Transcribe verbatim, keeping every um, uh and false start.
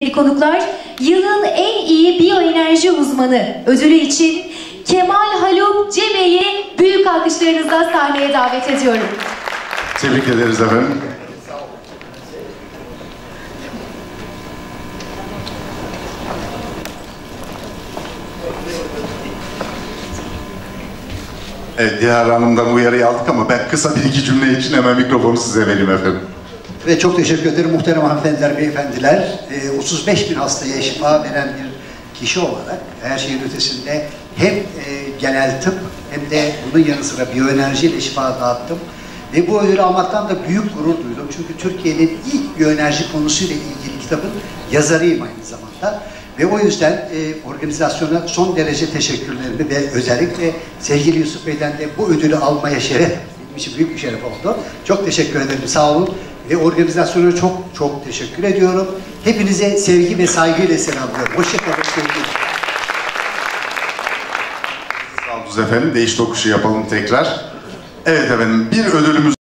Konuklar, yılın en iyi biyoenerji uzmanı ödülü için Kemal Haluk Cebe'yi büyük alkışlarınızla sahneye davet ediyorum. Tebrik ederiz efendim. Evet, Dilara Hanım'dan uyarıyı aldık ama ben kısa bir iki cümle için hemen mikrofonu size vereyim efendim. Ve çok teşekkür ederim muhterem hanımefendiler, beyefendiler. E, otuz beş bin hastaya şifa veren bir kişi olarak her şeyin ötesinde hem e, genel tıp hem de bunun yanı sıra biyoenerjiyle şifa dağıttım. Ve bu ödülü almaktan da büyük gurur duydum. Çünkü Türkiye'nin ilk biyoenerji konusuyla ilgili kitabın yazarıyım aynı zamanda. Ve o yüzden e, organizasyona son derece teşekkürlerimi ve özellikle sevgili Yusuf Bey'den de bu ödülü almaya şeref, benim için büyük bir şeref oldu. Çok teşekkür ederim, sağ olun. Ve organizasyona çok çok teşekkür ediyorum. Hepinize sevgi ve saygıyla selamlıyorum. Hoşçakalın. Sağ olun efendim. Değiş tokuşu yapalım tekrar. Evet efendim, bir ödülümüz